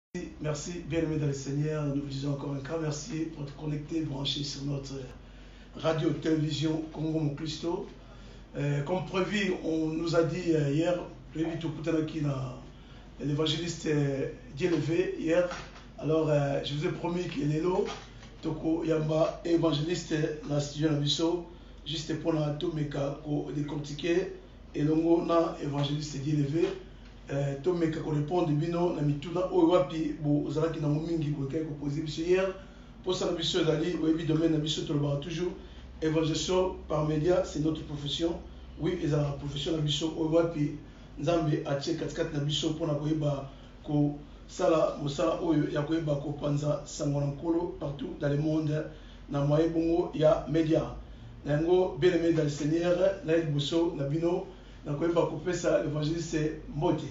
Merci, bien-aimés dans le Seigneur. Nous vous disons encore un grand merci pour être connectés, branchés sur notre radio-télévision Congo Mokristo. Comme prévu, on nous a dit hier, l'évangéliste Dieu-Levé hier. Alors, je vous ai promis que Lélo, Toko Yamba, évangéliste dans la studio Nabiso, juste pour la Tomeka, pour décortiquer, et longo na évangéliste Dieu-Levé. Tomeka ko répondre bino na mituna oyo wapi bo ozalaki na momingi ko kay ko poser biso hier pour ça na biso dali oyebi domaine na biso to ba toujours évangélisation par média c'est notre profession oui et la profession na biso oyo wapi nzambe atie katikati na biso pona koyeba ko sala mosala oyo ya koyeba ko panza sango na nkolo partout dans le monde na moyen bongo ya média nango bien aimé dans le Seigneur na liboso na bino na koyeba ko pesa l'évangéliste Mbote.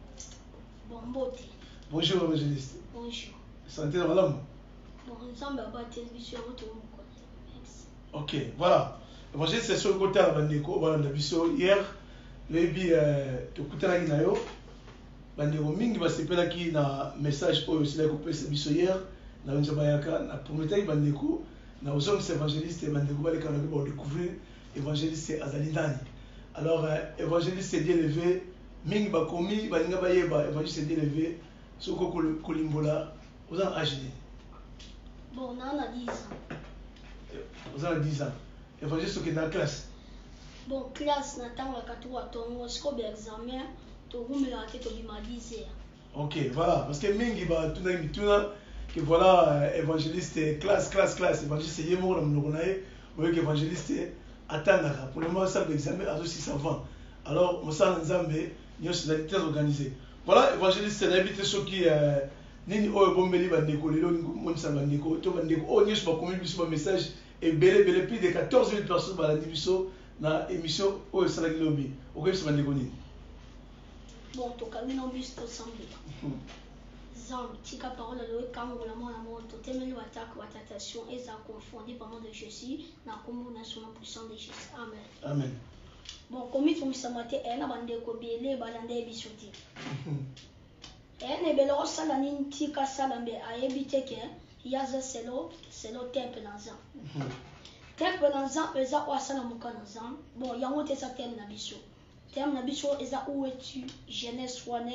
Mbote. Bonjour évangéliste. Bonjour. Santé dans madame. Bon, ensemble à battre biso votre merci. OK, voilà. Évangéliste c'est sur le côté à bandeko voilà na biso hier lebi to kutana ki na yo bandeko mingi basepela ki na message oyo sila ko pesa biso hier na nzaba yaka na prometaki bandeko na ozong évangéliste bandeko baleka na ko découvrir évangéliste azali nani. Alors, évangéliste Dieu-Levé, mingi bakomi, balinga bayeba, évangéliste Dieu-Levé, soko kolimbola, vous en âge. Bon, on a 10 ans. Vous en 10 ans. Évangéliste qui est dans la classe. Bon, classe, n'attend la 4 ans, on se colle examen, tu roules la tête au bima 10 ans. Ok, voilà, parce que mingi ba tout na mituna que voilà évangéliste classe, évangéliste yemo na mnogonae, ou évangéliste attendaka pour le moment ça l'examen à 620 alors on s'en nzambe nous sommes très organisés voilà évangéliste n'habite ceux qui nini oyo bombeli bandeko lelo monisa bandeko to bandeko o nyos ba komi biso ba message et belé plus de 14 000 personnes ba la division na émission oyo sala lobi o ko biso bandeko nini bon to kamino biso to sambe Zambe, tika parole de Kango, la mort, totemeli attaque, watation, et ça confondé par de Jésus, na combo national puissant de Jésus. Amen. Amen. Bon, comme il faut samate, elle a bandé kobele, balande bisoti. Elle ne belo salanin tika salambe, a évité que yaza selo temple nazan. Temple nazan, eza ouasana mukanazan. Bon, yango te sa thème na biso. Thème na biso, eza où es-tu, Genèse 3:9.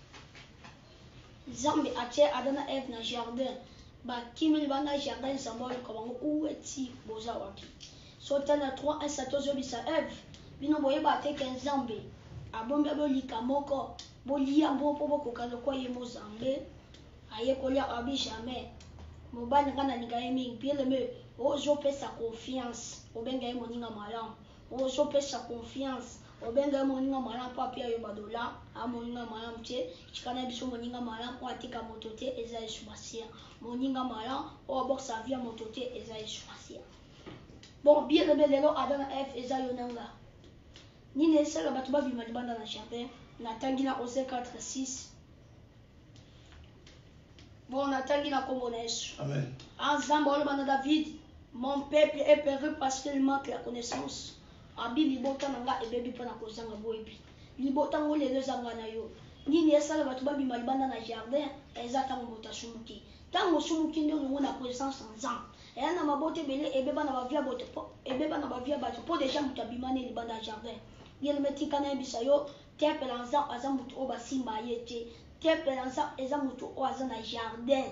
Zambe atie adana Eve na jardin ba kimili bana jardin sambolo kabango ueti boza wapi so tana 3 1 7 bisa Eve bino boye ba te ken zambe abombe bolika moko bolia mbopo bokokalo kwa ye mozambe aye kolia abi jamais mobani kana ningaye mingi pile me ozo pesa confiance obenga ye moninga malam ozo pesa confiance obenga moninga malam papia yo badola a moninga malam tie chikana biso moninga malam o atika motote eza eshumasia moninga malam o boxa via motote eza eshumasia bon bien le lelo adana f eza yonanga ni ne sala batu ba bima libanda na jardin na tangi na Osée 4:6 bon na tangi na kombo na Yesu amen ensemble le bana David mon peuple est perdu parce qu'il manque la connaissance abi libota nanga ebebi pona kozanga boyebi libota ngole lezanga na yo nini esala batu babi malibanda na jardin eza tango bota sumuki tango sumuki ndio ngona présence nzam na mabote bele ebeba na bavia bote po ebeba na bavia bato po déjà mutu abimane libanda na jardin yele metika na bisa yo temple nzam aza mutu o basimba yete temple nzam eza mutu o aza na jardin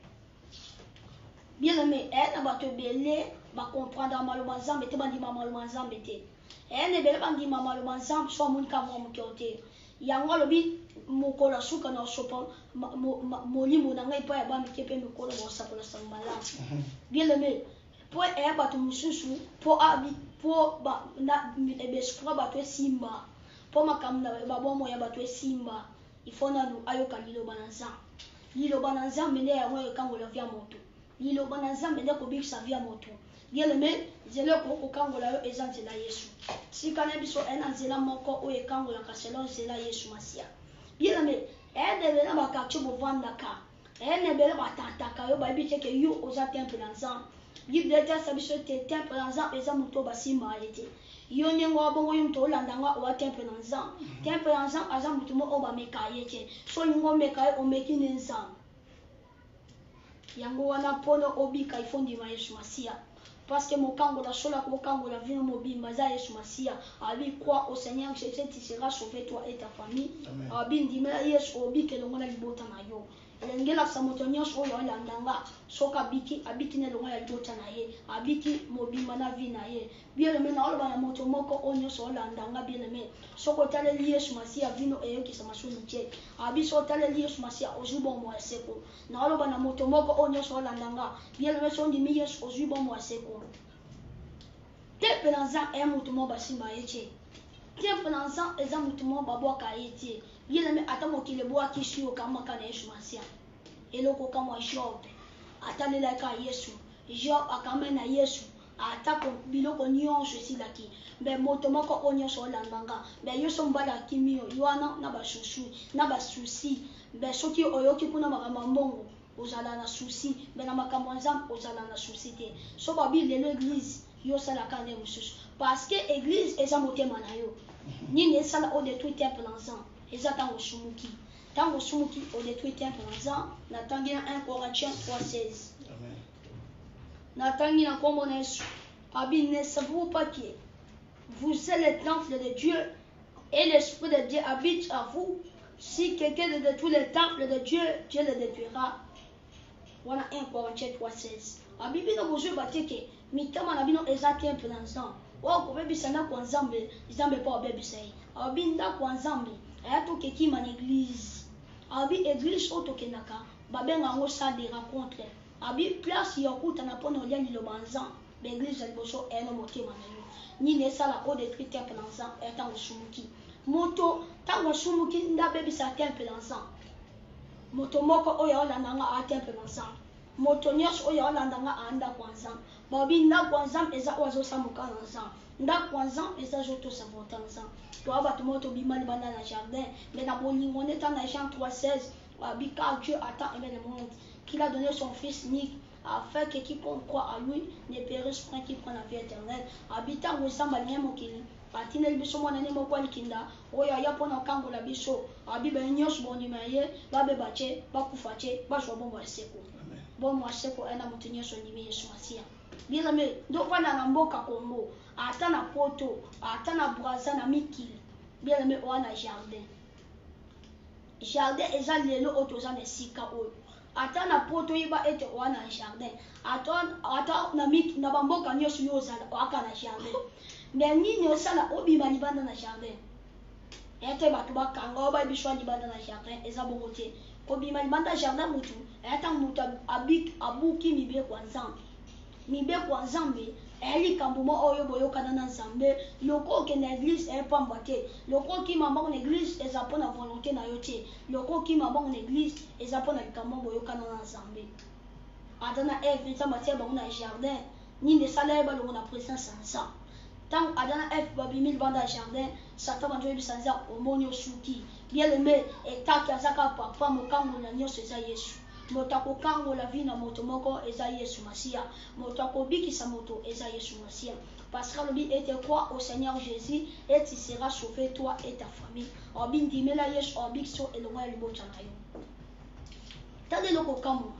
bien aimé na bato bele ba comprendre maloba nzambe te bandima maloba nzambe te ne bele bandima maloba nzambe so monika mo mokyote yango lobi mokola suka na sopa molimo na ngai pa ya ba mikepe mikola bo sapola sangala bien aimé po bato mususu po abi po ba na ebespra bato simba po makamna ba bomo ya bato simba ifona no ayoka liloba na nzambe nde yango ekangola via moto liloba na nzambe nde kobikisa via moto yeleme zele ko kangola yo eza nzela Yesu sikana biso ena nzela moko oyo ekangolaka selon nzela Yesu Masia yeleme edebe na bakatio bovandaka enebele batataka yo bayebi te ke yo oza temple na nzambe bible etasa biso te temple na nzambe eza moto basimba ete yo nyengo wabongo yo moto olandanga owa temple na nzambe temple na nzambe aza moto mo oyo bameka ye te so lingo omeka ye omeki ne nzambe yango wana pono obika ifondima Yesu Masia. Parce que mon kango la sola ko kango la vie mobimba za Yesu Masia. Abi crois au Seigneur Jésus, tu seras sauvé toi et ta famille. Abi ndimela Yesu obike longola libota na yo. Elengela samotonyo so yo landanga soka biki abiki ne longola libota na ye. Abiki mobimba na vie na ye. Bien le na oloba na moto moko onyo so landanga bien le soko tale Yesu Masia vino eyoki sama sunche. Abi so tale Yesu Masia ozubo mo seko. Na oloba na moto moko onyo so landanga bien le so ndimi Yesu ozubo mo seko. Temple lanza e mutumo basimba yeche. Temple lanza eza mutumo baboka yeche. Yele ata mokile boa kishio kama kana Yesu Masia. Eloko kama Job. Atalela ka Yesu. Job akamena Yesu. Ata ko biloko nyonso silaki. Be moto moko onyo so landanga. Be Yesu mbala kimio yoana na basusu na basusi. Be soki oyoki kuna makamba mbongo. Ozala na souci. Be na makambo nzam ozala na souci te. So babi lelo église yo sala kande mususu parce que église eza motema na yo nini esala o détruit temple ensemble eza tango sumuki o détruit temple ensemble na tangi na 1 Corinthiens 3:16 amen na tangi na kombo na Yesu abi ne savez-vous pas que vous êtes le temple de Dieu et l'esprit de Dieu habite à vous. Si quelqu'un détruit le temple de Dieu, Dieu le détruira. Voilà 1 Corinthiens 3:16 abi bino bozo bateke mitama na bino eza temple ensemble wa ko bebisa na kwa nzambe nzambe pa bebisa yi abi nda kwa nzambe ayato keki man église abi église auto kenaka babenga ngo salle de rencontre abi place ya kuta na pona olia lilo banza l'église liboso eno motema na yo ni ne sala o détruit temple ensemble eta osumuki moto tango sumuki nda bebisa temple ensemble moto moko oyo olandanga a temple ensemble moto nyos oyo olandanga anda kwanza babi nda kwanza eza ozo samuka ensemble nda kwanza eza joto savota ensemble to abatu moto bimali banda na jardin mais na bolingo neta na Jean 3:16 babi car Dieu attend aimé le monde qu'il a donné son fils unique afin que quiconque croit à lui ne périsse point qu'il prenne la vie éternelle habitant au samba nyemokili atina biso mwana ne mokwali kinda oyo ya pona kango la biso abi ba nyos bondima ye babe bache bakufache basho bombo aseko bombo aseko ena mutinyo so ndimi Yesu Masia bila me ndo pana na mboka Kongo ata na poto ata na Brazza na mikili bila me wana jardin eza lelo otoza na sika oyo ata na poto yiba ete wana jardin ata na mik na bamboka nyoso yozala aka na jardin mais nini osala obima libanda na jardin ete bato bakanga oba biswa libanda na jardin eza bongo te kobima libanda jardin mutu ata mutu abuki mibe kwa nzambe likambo mo oyo boyokana na nzambe loko okende na église epamba te loko okima mbongo na église eza mpo na volonté na yo te loko okima mbongo na église eza mpo na likambo boyokana na nzambe ata na eve nzambe atia bango na jardin nini esala ye balongo na présence ya nzambe tant adana f babimi libanda jardin satan banjo yebisa nza omoni osuki bien aimé etaki azaka papa mokango na nyonso eza Yesu moto akokangola vi na moto moko eza Yesu Masia moto akobikisa moto eza Yesu Masia parce que alobi ete crois au Seigneur Jésus et tu seras sauvé toi et ta famille obi ndimela Yesu obikso elonga libota na yo tande loko kamo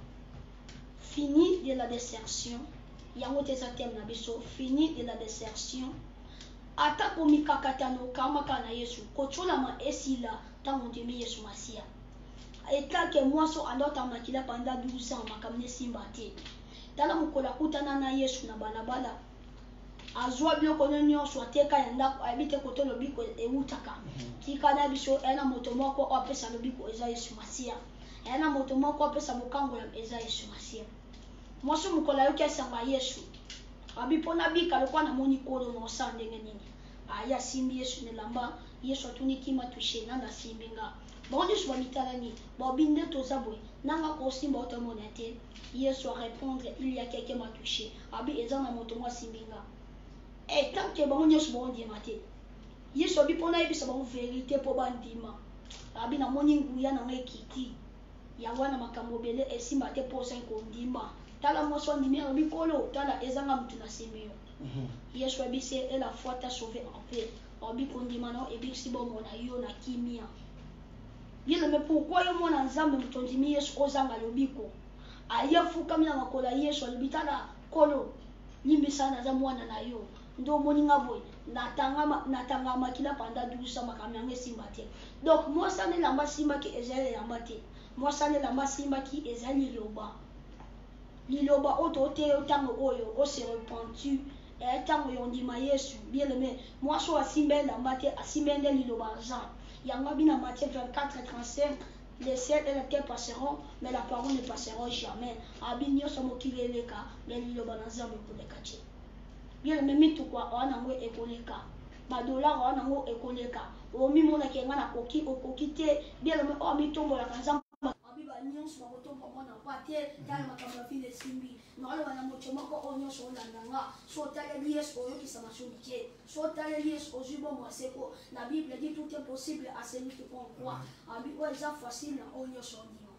fini de la désertion yango teza thème na biso fini de la désertion ata komikakatano kamaka na Yesu kotolama esila tango ndimi Yesu Masia etake mwaso andota makila panda 12 ans makamne simba te tala mukola kutana na Yesu na balabala azwa biloko nyonso ateka ya ndako abite koto lobiko eutaka tika na biso ena moto moko apesa lobiko eza Yesu Masia ena moto moko apesa mokango eza Yesu Masia mwaso mukola yoki asanga Yesu abipona bika lokwa na moni kolo no sandenge nini aya simbi Yesu ne lamba Yesu atuniki matushe nanda simbinga bonde so mitalani bobinde tozabwe nanga ko simba otomonete Yesu a répondre il y a quelqu'un m'a touché abi ezana moto mwa simbinga tant que bonde so bonde mate Yesu abipona ebisa ba vérité po bandima abi na moni nguya na ngekiti ya wana makambo bele esimba te po 5 ondima tala moso ndimia bikolo tala ezanga mtu na simio Yesu abise et la foi t'a sauvé en paix obi kondima no ebiksi bomo na yo na kimia yele me pourquoi yo mona nzambe mutondimi Yesu ozanga lobiko aya fukami na makolo ya yesu alobi tala kolo limbisa naza mwana na yo ndo moninga boye natanga makila panda 12 ans makambo yango esimba te. Donc mwasana elamba simbaki ezali elamba te, mwasana elamba simbaki ezali liloba oyo toteyo ntango oyo ose repentu ntango yondima yesu bien aimé. Mwasi oyo asimba elamba te, asimba nde liloba aza yango bina Matthieu 24:35. Les cieux et la terre passeront, mais la parole ne passera jamais. Abi nyonso mokili eleka, mais liloba na nzambe ekoleka te. Bien aimé, mitukwa wana ngo ekoleka, badolar wana ngo ekoleka, omimonaki nga na okoki te. Bien aimé, oyo mitombolaka nzambe abi banyonso bakotomba mwana pa te tala makambo ya vile esimbi naoloba na moto moko oyo nyonso olandanga so otaleli yesu oyokisa masoni te, so otaleli yesu ozwi bomoi aseko. La Bible dit tout est possible à celui qui croit. Abi oyo eza facile na oyo nyonso ondima.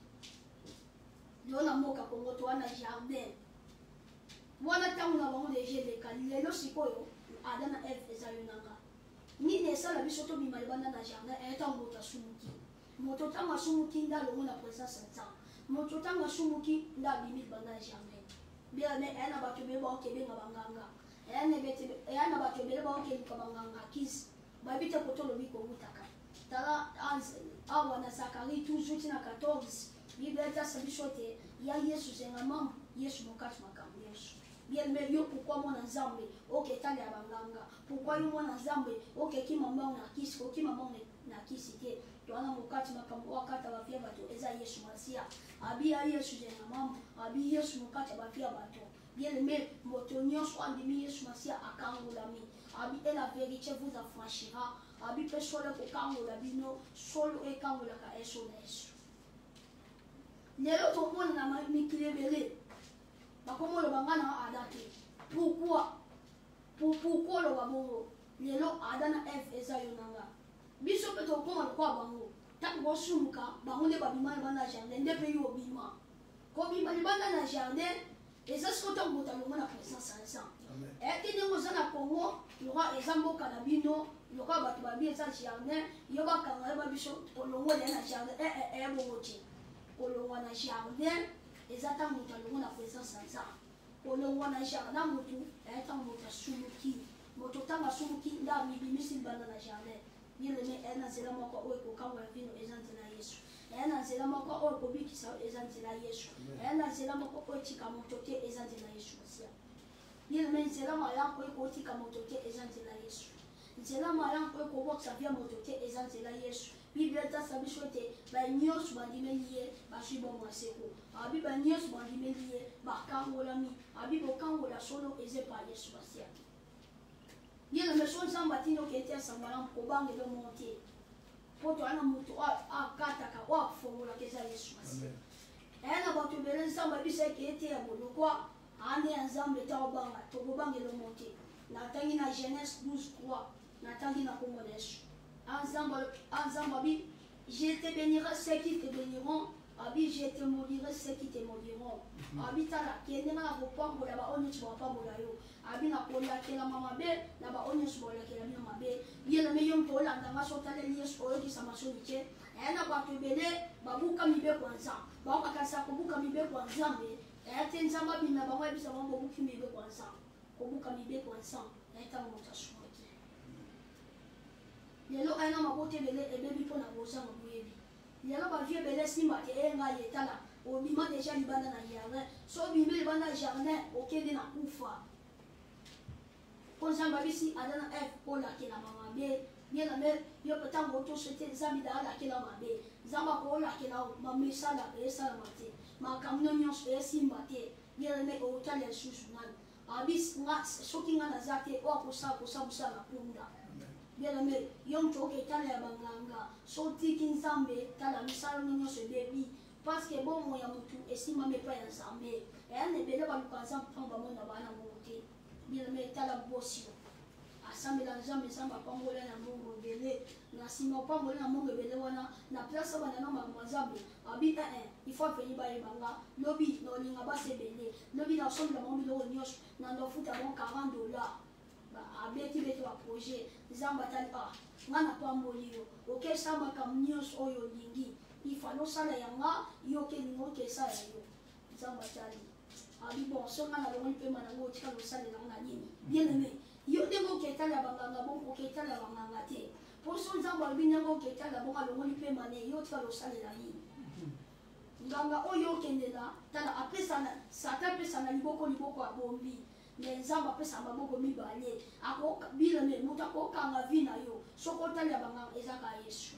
lelo na mboka Kongo to wana jardin wana ntango na bango deja eleka lelo sikoyo Adam na Eve eza yo nanga nini esala biso tobima libanda na jardin ntango moto asumuki. Moto ntango asumuki nde alongo na présence ya nzambe. Moto ntango asumuki nde abimi libanda na jardin. Bien aimé, eya na bato ebele baokebenga banganga, eya na bato ebele baokeluka banganga kisi bayebi te koto olobi kowutaka. Tala awa na Zakari toujours tina 14 Bible etasa biso te ya Yesu zenga mamu Yesu mokati makambo Yesu. Bien aimé, yo pourquoi mwana nzambe oketali ya banganga, pourquoi yo mwana nzambe okekima mbongo na kisi kokima mbongo na kisi te. Twana mokati makambo wakata bafia bato eza Yesu Masia. Abi ya Yesu zenga mamu, abi Yesu mokati bafia bato. Bien aimé, moto nyonso andimi Yesu Masia akangolami. Abi et la vérité vous affranchira. Abi pe solo ko kangola bino, solo e kangola ka eso na Yesu. Lelo to mona na mikile bele. Bakomo lo bangana adate. Pourquoi lo babongo? Lelo Adana Eve eza yonanga. Biso pe to koma kwa bango. Tango sumuka bango ne babima bana jardin nde pe yo bima. Ko bima libanda na jardin eza sikoto ngota lo mona présence ensemble. Ete nengo sana Kongo, yoka ezambo kana bino, yoka batu babi eza jardin, yoka kanga ba biso kolongo na jardin bongochi. Kolongo na jardin eza tango talongo na présence ensemble. Kolongo na jardin mutu eta mota sumuki. Moto tanga sumuki nda bibimisi banda na jardin. Bien aimé, ena zela moko oyo kokangwa vino ezanti na Yesu. Ena zela moko oyo kobikisa ezanti na Yesu. Ena zela moko oyo tika moto te ezanti na Yesu Masia. Bien aimé, zela malango oyo kotika moto te ezanti na Yesu. Zela malango oyo kobokisa via moto te ezanti na Yesu. Bible etasa biso te banyonso bandimeli ye bazwi bomoi aseko. Abi banyonso bandimeli ye bakangolami. Abi bokangola solo eze pa Yesu Masia. Bien aimé, so nzambe atindi okete asambala kobangela monte po toana moto akataka o afongolaka eza Yesu Masia. Eya na bato ebele nzambe biso ekete ya bolokwa ane ya nzambe ta obanga tokobangela monte. Natangi na Genèse 12:3 natangi na kombo na Yesu. Ensemble, Abi, je te bénirai ceux qui te béniront. Abi, je te maudirai ceux qui te maudiront. Abi, tala, kende na kopambo la ba onyo tsuba pambo la yo. Abi na kola kela mama be, na ba onyo tsuba la kela mama be. Bien le meilleur pour la ndanga sotale lies oyo ki samasoni che. Na ba tobele babuka mibe kwanza. Ba bakasa kobuka mibe kwanza be. Te nzamba bina ba bisa ba bobuki mibe kwanza. Kobuka mibe kwanza. Ta mo tasho. Lelo aina mabote bele ebebi pona bozanga buyebi. Lelo ba vie bele simba te enga yetala obima deja libanda na jardin. So bimbe libanda jardin okende na kufa. Konza babisi Adana Eve kola kela mama be. Bien la mère yo petango to sete nzambi da la kela mabe. Nzamba kola kela mama sala esala mate. Makamno nyonso esimba te. Bien la mère otale susu nani. Abis nga soki nga na zate o kosa busala punda. Bien aimé, yom toke tala ya banganga, sotiki nzambe tala misala nyonso bebi, parce que bon moya mutu esima me pa ya nzambe. Ene bele ba lukanza pamba mona bana mote. Bien aimé, tala bosio. Asambe la nzambe samba pangola na mongo bele, na sima pangola na mongo bele wana, na place bana na nzambe. Abi il faut venir ba banga, lobi no linga ba se bele. Lobi na sombe la mongo lo nyos, na ndo futa bon $40. Abeti beto wa projet zamba tali ngana pambolio oke samba kam nyos oyo lingi ifalo sala yanga yoke lingo ke sala yo nzambe atali abi bon songa na longo mpe mana ngo tika losalela na nini bien aimé yo ndenge oketala banganga bongo oketala banganga te poso nzambe alobi ndenge oketala bongo alongoli mpe mane yo tika losalela nini nganga oyo okendela tala apesana satan apesana liboko abombi mais nzambe apesa maboko mibale bileme moto akokanga vi na yo soki otalia banganga ezaka yesu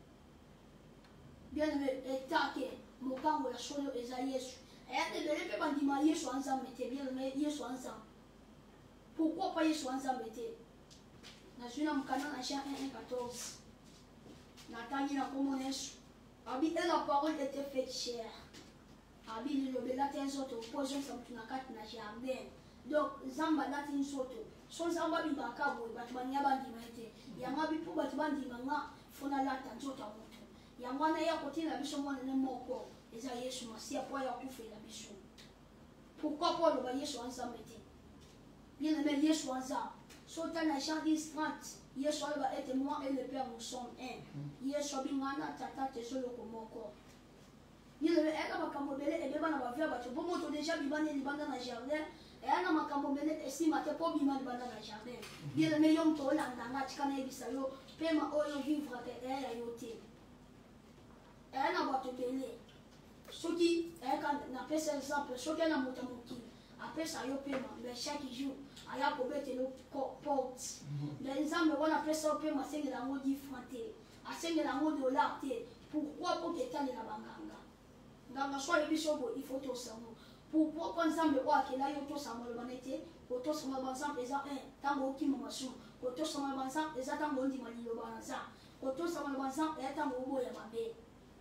bien aimé etake mokango ya solo eza yesu eyandebele mpe bandima yesu anzambe te bien aimé yesu anzambe pourquoi pas yesu anzambe te nazwi na mokanda na Jean 1:14 natangi na kombo na yesu abi et la parole était faite chair abi lilobela te nzoto po ezonisa motu na kati na jardin donc nzambe alati nzoto so nzambe abimaka boye bato baninga bandima ye te yango abi mpo bato bandima nga fona alata nzoto ya motu yango wana ya kotina biso monene moko eza yesu masiya mpo aya kufela biso pourquoi po aloba yesu anzambe te bien aimé yesu anzambe so tala Jean 10:30 yesu aloba ete moi et le père nous sommes un yesu abingana tata tezoloko moko bien aimé eka makambo ebele ebeba na bavia bato mpo moto deja bibana libanda na jardin eya na makambo ebele esima te mpo bima libanda na jardin bien aimé yo moto olandanga tika nayebisa yo pema oyo vivre te eya ya yo te eya na bato ebele soki eyaka napesa exemple soki na moto mokili apesa yo pema mais chaque jour aya kobetela porte mais nzambe wana apesa yo pema asengela yango 10 francs te asengela yango dollar te pourquoi po ketalela banganga nganga so ayebi so bo il faut tosango pourquoi po nzambe oyo akela yo tosanga lobana te kotosanga banzambe eza ntango okima masumu kotosanga banzambe eza ntango ondima liloba na nzambe kotosanga banzambe eya ntango oboya mabe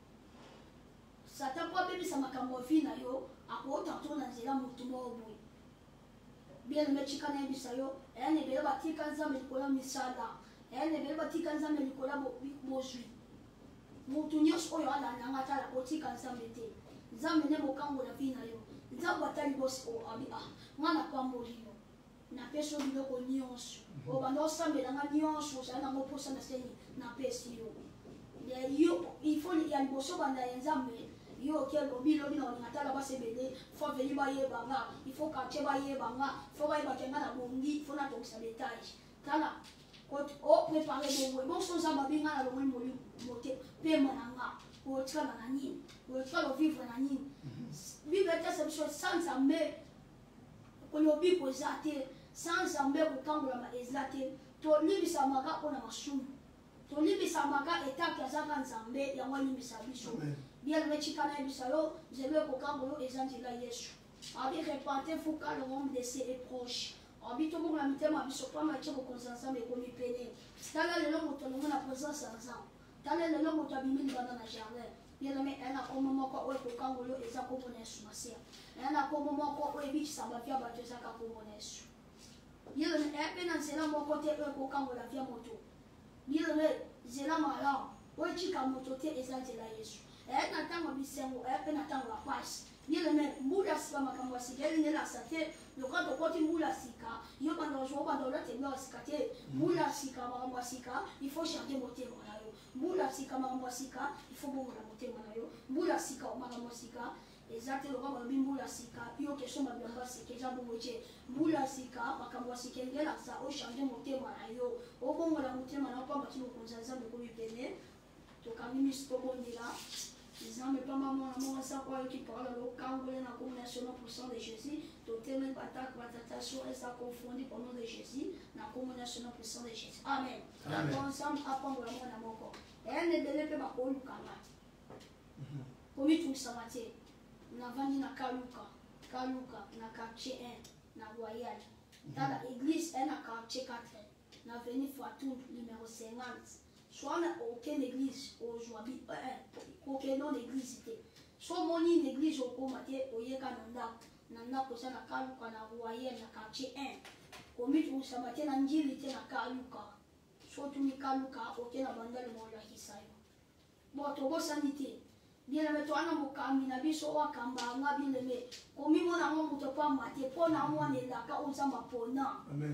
satan po abebisa makambo vi na yo akota to na nzela motu moko boye bien aimé tika nayebisa yo eya na ebele batika nzambe likolo misala eya na ebele batika nzambe likolo bozwi motu nyonso oyo alandanga tala otika nzambe te nzambe nde mokangola vi na yo nzambe atali bosi abi nga napamboli yo napesi yo biloko nyonso obanda osambelanga nyonso ozali nango mposa na seni napesi yo il faut ya liboso banda ya nzambe yo okelobi lobi na olinga tala basi ebele fo veli bayebanga il faut quartier bayebanga fo bayebaka nga na bongi fo natokisa betage tala oprépare bongo bonso nzambe abinga na longoli mote pema na nga otikala na nini otikala ovivre na nini bible etesa biso sa nzambe kolobi koza te sa nzambe kokangolama eza te tolibisamaka mpona masumu tolibisamaka etake azaka nzambe yango alimbisa biso bien aimé tika nayebisa yo nzela ekokangolo eza nzela yesu abi repentez-vous car le royaume des cieux est proche abi tobongola mitema biso pamba tie bokonzi ya nzambe ekomi pene tala lelo moto alongo na présence ya nzambe tala lelo moto abimi libanda na jardin bien aimé eya na kombo moko oyo ekokangolo eza kombo na yesu masiya eya na kombo moko oyo ebikisa bavia bato ezaka kombo na yesu bien aimé eya mpe na nzela moko te oyo ekokangola via moto bien aimé nzela malamu oyo etika moto te eza nzela yesu eya na ntango bisengo eya mpe na ntango ya pasi bien aimé mbula ya sika makambo ya sika elingelasa te lokola tokoti mbula ya sika yo banda ozwa obanda olatengela ya sika te mbula ya sika makambo ya sika il faut change motema na yo mbula ya sika makambo ya sika il faut bongola motema na yo mbula ya sika makambo ya sika eza te lokola balobi mbula ya sika yo kesomba bilamba ya sika eza bongo te mbula ya sika makambo ya sika elingelasa ochange motema na yo obongola motema na yo pamba ti bokonzi ya nzambe ekomi pene tokangi miso tobondela nzambe pamba mwana moko asako ayoki parola lokangole na kombo national puissant de jésus toteme bataka batata so eza confondi au nom de jésus na kombo national puissant de jésus amen nzambe apangola mwana moko eya na ebele mpe bakolukanga komitungisama te navandi na kaluka na quartier 1 na royal tala église eya na quartier 4 na avenue Fatou numéro 50 soit aucune église aujourd'hui aucune église te soit moni une église au comité oyeka na ndako eza na kaluka na royal na quartier 1 komitungisa te na njili te na kaluka so tumi kaluka oke na bandale molakisa yo bon tobosani te bien aimé toana mokambi na biso oyo akambanga bien aimé komimona ngo moto pamba te mpo na mwana elaka oyo nzambe apona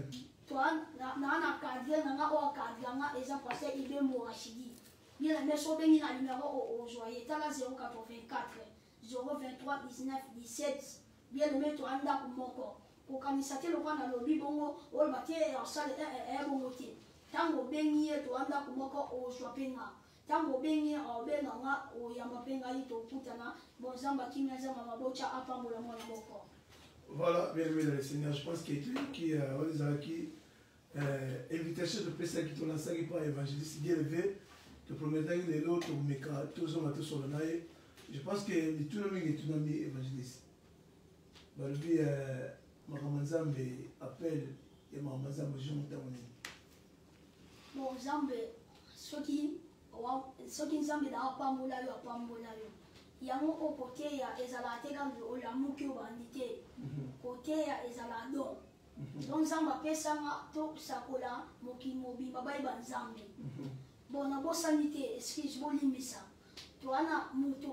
naa na cadre nanga oyo akadlanga eza pasteur ibe morashidi bien aimé so obengi na numéro ozwa ye tala 084 023 19 17 bien aimé to anda kumoko ko kanisa te lokwa na lobi bongo o batie ya sale bongo te tango bengi to anda kumoko o shwapenga tango bengi o benga nga o yamba penga ito kutana bonzamba kimya zama mabocha apa mula mwana moko. Voilà, bien aimé le Seigneur, je pense qu'il y a qui invitation de Pessa qui tourne ça qui par évangéliste bien élevé de promettre les autres mais quand tous ont sur le naïe. Je pense que tout le monde est tout ami évangéliste. Balobi Makamazambe appelle et Makamazambe je monte en ligne. Bon Zambe soki Zambe da pambola yo. Yango o côté ya ezala te quand o la muki o bandité. Côté ya ezala don. Donc Zamba pesanga to sakola moki mobi babai banzambe. Bon na bosanité excuse bolimisa. Toana mutu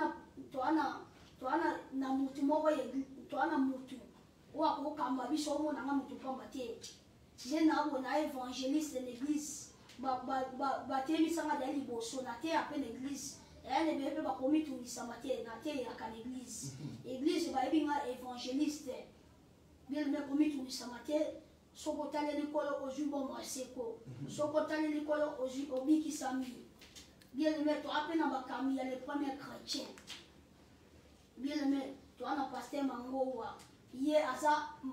na mutu moko ye toana mutu wa ko kamba biso mo na mutu pamba te je na bo na évangéliste de l'église ba te bisanga da liboso na te appelle l'église elle ne peut pas commis tout samate na te ya ka l'église église ba ebinga évangéliste bien me commis tout samate soko tale likolo ojubo maseko soko tale likolo obiki sami. Bien aimé, tu as appris dans Bakami, il y a les premiers chrétiens. Bien aimé, tu as un pasteur Mangowa. Il y a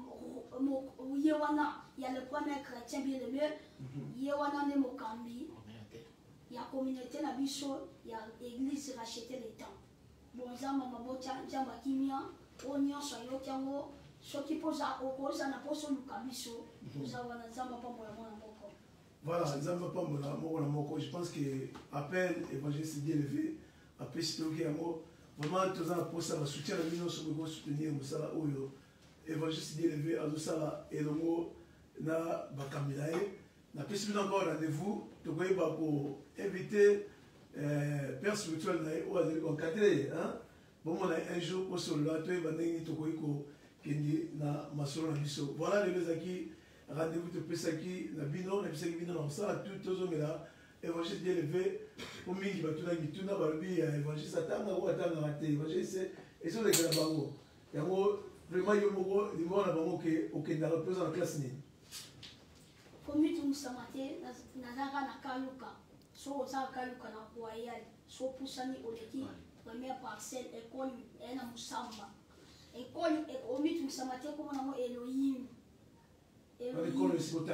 les premiers chrétiens, bien aimé. Il y a un Mokambi. Il y a la communauté Nabiso, il y a l'église rachetée les temps. Bon, Zamba Mabocha, Zamba Kimia, Onyon, Soyotiango, ceux qui posent à Okosa, n'a pas son Lukabiso. Nous avons un Zamba Pambola. Voilà, je pense que appel évangéliste bien élevé, appel citoyen vraiment tous ans pour ça va soutenir la mission sur le soutenir musala oyo évangéliste bien élevé à ça et le mot na bakamilae na plus encore rendez-vous to koy ba ko inviter père spirituel na o azali encadrer hein bon on a un jour au sol là to ba ngi to koy ko kendi na masolo na biso voilà les aki rendez-vous de Pesaki, la bino, la Pesaki bino, on ça tout aux hommes là, évangile bien élevé, pour mingi batuna mituna balbi évangile satana ou atana raté, évangile c'est et sur les gars bango. Yango vraiment yomo ni mo na bango ke okenda représenter la classe ni. Comme tu samate na zaka na kaluka, so za kaluka na royal, so pusani oleki première parcelle école na musamba. École et tu samate comme na mo Elohim. L'école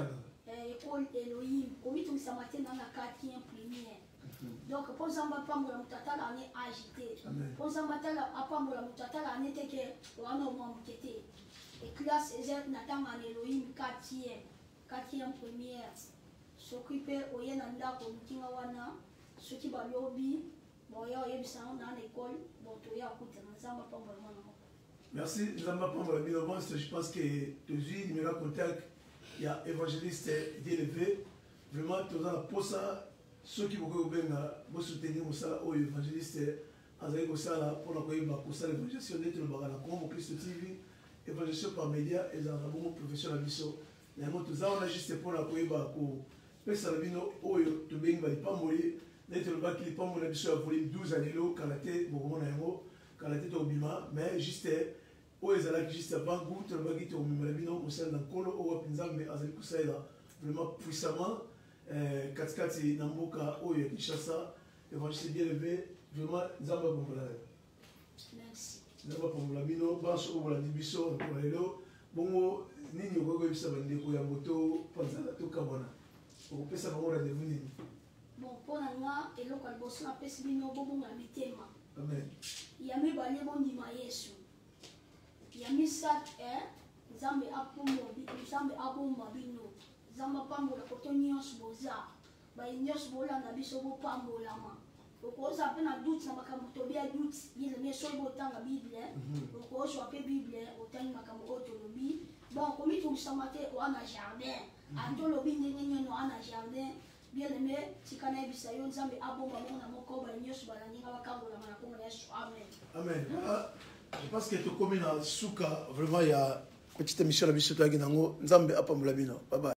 Elohim, comme tu samate dans la 4e première. Donc, pour Zamba Pambola Mutata, l'année agitée. Pour Zamba Pambola Mutata, l'année que on a manqué. Et classe Nathan en Elohim 4e première. S'occuper au Yenanda pour Mutingawana, ceux qui va lobby, bon, il y a dans l'école, bon, tu y a écouté Zamba Pambola. Merci, Zamba Pambola. Je pense que tu as numéro contact. Il y a évangéliste d'élevé. Vraiment, tu as pour ça, ceux qui vont soutenir ça, ou évangéliste, pour l'évangélisation d'être le Barana, comme Christ TV, évangélisation par médias, et un bon professionnel à Bisso. Mais nous, on a juste pour la Koeba, pour Pessalabino, Oyo, tu bien, il pas mourir, d'être le bac qui n'est pas mourir, Bisso a volé 12 années, quand la tête, bon, quand la tête au Bima, mais juste. Oyo ezalaki juste avant goût tolobaki tokomemela bino kosala na nkolo oyo wapi nzambe azali kosalela vraiment puissamment katikati na mboka oyo ya Kinshasa évangéliste bien élevé vraiment nzambe apambola nzambe apambola bino banso oyo bolandi biso na lelo bongo nini okoki koyebisa bandeko ya moto panzala tokabwana okopesa bango rendez-vous nini bon mpona nga eloko ya liboso napesi bino bobonga mitema amen ya mibale bondima Yesu ya misat Nzambe abomba bino Nzambe apambola koto nyonso boza baye nyonso bolanda biso bopambolama okoza mpe na doute na makambo tobi ya doute yeleme soki botanga bible okozwa mpe bible otangi makambo oyo tolobi bon komitungisama te oa na jardin atolobi ndenge nini oa na jardin bien-aimé tika nayebisa yo Nzambe abomba bongo na moko baye nyonso balandinga bakambolama na kombo na Yesu amen amen. Je pense que tout comme dans Souka, vraiment il y a une petite émission à la Bissot Nzambe apambola bino. Bye bye.